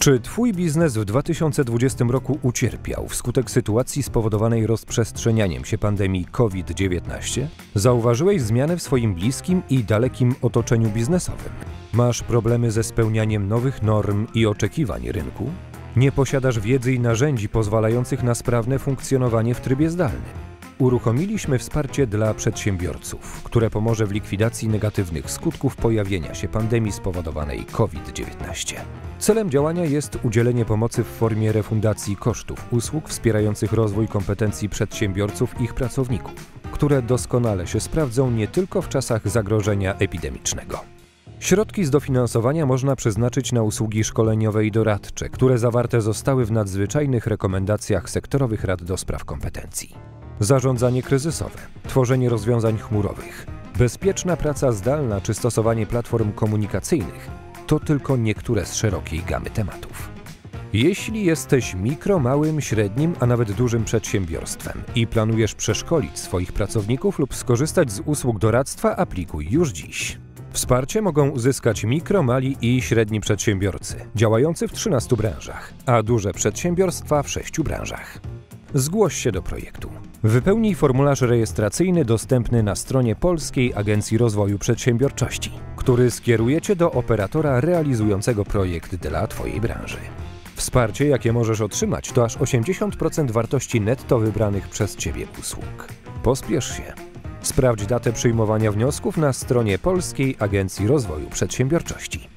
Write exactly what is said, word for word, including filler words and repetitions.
Czy Twój biznes w dwa tysiące dwudziestym roku ucierpiał wskutek sytuacji spowodowanej rozprzestrzenianiem się pandemii COVID dziewiętnaście? Zauważyłeś zmianę w swoim bliskim i dalekim otoczeniu biznesowym? Masz problemy ze spełnianiem nowych norm i oczekiwań rynku? Nie posiadasz wiedzy i narzędzi pozwalających na sprawne funkcjonowanie w trybie zdalnym? Uruchomiliśmy wsparcie dla przedsiębiorców, które pomoże w likwidacji negatywnych skutków pojawienia się pandemii spowodowanej COVID dziewiętnaście. Celem działania jest udzielenie pomocy w formie refundacji kosztów usług wspierających rozwój kompetencji przedsiębiorców i ich pracowników, które doskonale się sprawdzą nie tylko w czasach zagrożenia epidemicznego. Środki z dofinansowania można przeznaczyć na usługi szkoleniowe i doradcze, które zawarte zostały w nadzwyczajnych rekomendacjach sektorowych rad do spraw kompetencji. Zarządzanie kryzysowe, tworzenie rozwiązań chmurowych, bezpieczna praca zdalna czy stosowanie platform komunikacyjnych to tylko niektóre z szerokiej gamy tematów. Jeśli jesteś mikro, małym, średnim, a nawet dużym przedsiębiorstwem i planujesz przeszkolić swoich pracowników lub skorzystać z usług doradztwa, aplikuj już dziś. Wsparcie mogą uzyskać mikro, mali i średni przedsiębiorcy, działający w trzynastu branżach, a duże przedsiębiorstwa w sześciu branżach. Zgłoś się do projektu. Wypełnij formularz rejestracyjny dostępny na stronie Polskiej Agencji Rozwoju Przedsiębiorczości, który skieruje Cię do operatora realizującego projekt dla Twojej branży. Wsparcie, jakie możesz otrzymać, to aż osiemdziesiąt procent wartości netto wybranych przez Ciebie usług. Pospiesz się. Sprawdź datę przyjmowania wniosków na stronie Polskiej Agencji Rozwoju Przedsiębiorczości.